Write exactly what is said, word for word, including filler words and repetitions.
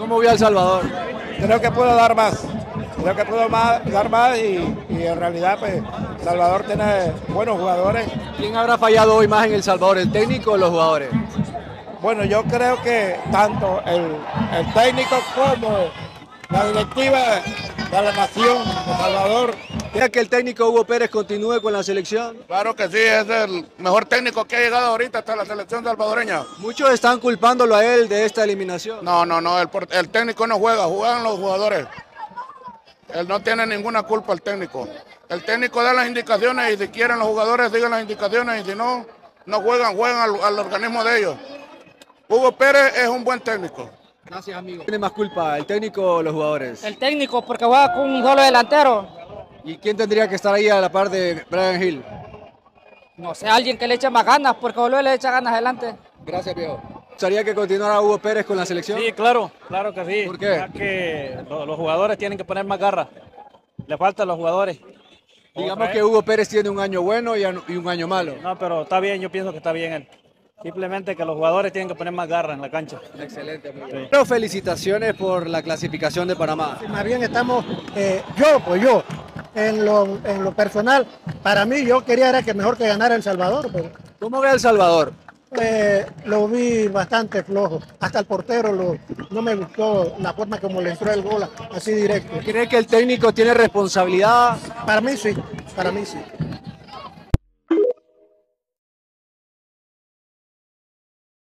¿Cómo vio a El Salvador? Creo que puedo dar más, creo que puedo más, dar más y, y en realidad pues Salvador tiene buenos jugadores. ¿Quién habrá fallado hoy más en El Salvador, el técnico o los jugadores? Bueno, yo creo que tanto el, el técnico como la directiva de la nación de Salvador. ¿Quiere que el técnico Hugo Pérez continúe con la selección? Claro que sí, es el mejor técnico que ha llegado ahorita hasta la selección salvadoreña. Muchos están culpándolo a él de esta eliminación. No, no, no, el, el técnico no juega, juegan los jugadores. Él no tiene ninguna culpa el técnico. El técnico da las indicaciones y si quieren los jugadores digan las indicaciones y si no, no juegan, juegan al, al organismo de ellos. Hugo Pérez es un buen técnico. Gracias, amigo. ¿Tiene más culpa, el técnico o los jugadores? El técnico, porque juega con un solo delantero. ¿Y quién tendría que estar ahí a la par de Brian Hill? No sé, alguien que le eche más ganas, porque Oluel le echa ganas adelante. Gracias, viejo. ¿Gustaría que continuara Hugo Pérez con la selección? Sí, claro, claro que sí. ¿Por qué? Ya que los, los jugadores tienen que poner más garra. Le faltan los jugadores. Digamos que Hugo Pérez tiene un año bueno y un año malo. No, pero está bien, yo pienso que está bien él. Simplemente que los jugadores tienen que poner más garra en la cancha. Excelente, amigo. Sí. Pero felicitaciones por la clasificación de Panamá. Sí, más bien estamos, eh, yo, pues yo, en lo, en lo personal, para mí yo quería era que mejor que ganara El Salvador. Pero, ¿Cómo ve El Salvador? Eh, lo vi bastante flojo, hasta el portero lo, no me gustó la forma como le entró el gol así directo. ¿Cree que el técnico tiene responsabilidad? Para mí sí, para mí sí.